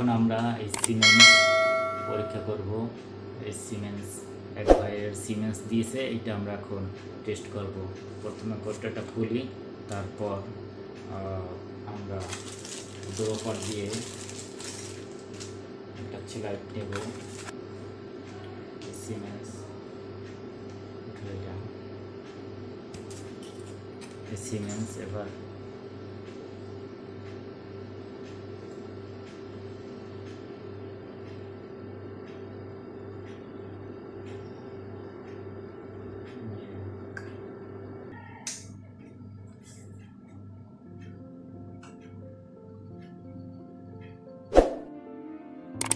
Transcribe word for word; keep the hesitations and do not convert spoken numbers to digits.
এখন আমরা এই সিমেন্স পরীক্ষা করব। এই সিমেন্স এক ভাইয়ের সিমেন্স দিয়েছে, এটা আমরা এখন টেস্ট করব। প্রথমে কৌটোটা খুলি, তারপর আমরা ড্রপার দিয়ে একটা ছেলাই নেব। সিমেন্স সিমেন্স এবার